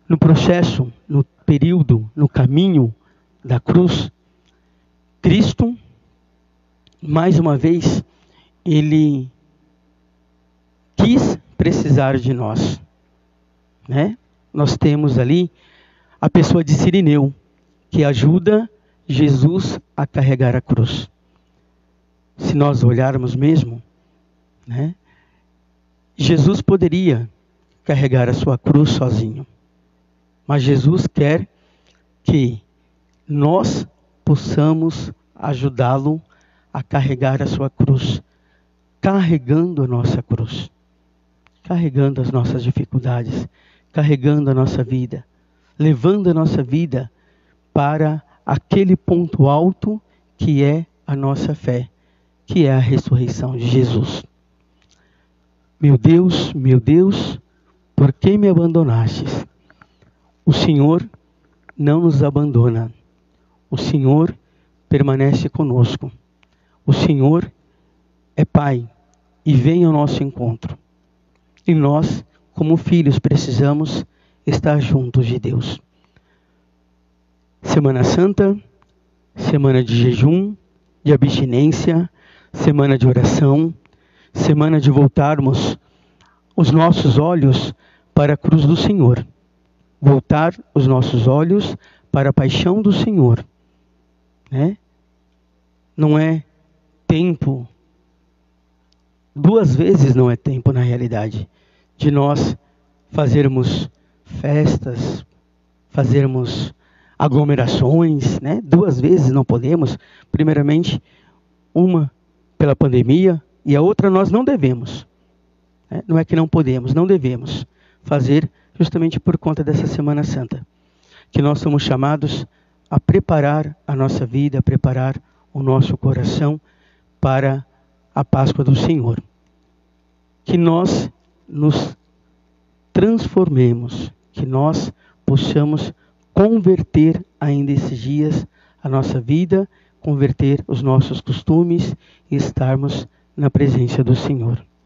No processo, no período, no caminho da cruz, Cristo, mais uma vez, Ele quis precisar de nós, né? Nós temos ali a pessoa de Cirineu, que ajuda Jesus a carregar a cruz. Se nós olharmos mesmo, né? Jesus poderia carregar a sua cruz sozinho. Mas Jesus quer que nós possamos ajudá-lo a carregar a sua cruz. Carregando a nossa cruz. Carregando as nossas dificuldades. Carregando a nossa vida. Levando a nossa vida para aquele ponto alto que é a nossa fé. Que é a ressurreição de Jesus. Meu Deus, por que me abandonastes? O Senhor não nos abandona. O Senhor permanece conosco. O Senhor é Pai e vem ao nosso encontro. E nós, como filhos, precisamos estar juntos de Deus. Semana Santa, semana de jejum, de abstinência, semana de oração, semana de voltarmos os nossos olhos para a cruz do Senhor. Voltar os nossos olhos para a paixão do Senhor. Né? Não é tempo, 2 vezes não é tempo na realidade, de nós fazermos festas, fazermos aglomerações, né? 2 vezes não podemos. Primeiramente, uma pela pandemia e a outra nós não devemos. Né? Não é que não podemos, não devemos fazer justamente por conta dessa Semana Santa. Que nós somos chamados a preparar a nossa vida, a preparar o nosso coração para a Páscoa do Senhor. Que nós nos transformemos, que nós possamos converter ainda esses dias a nossa vida, converter os nossos costumes e estarmos na presença do Senhor.